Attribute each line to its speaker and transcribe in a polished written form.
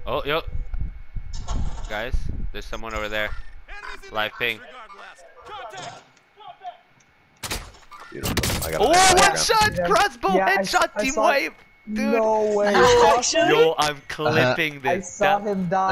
Speaker 1: Oh, yo. Guys, there's someone over there. Live ping.
Speaker 2: Beautiful. I got
Speaker 1: Oh, one shot! Crossbow headshot, team wipe! Dude.
Speaker 3: No way.
Speaker 1: Yo, I'm clipping this.
Speaker 3: I saw him die.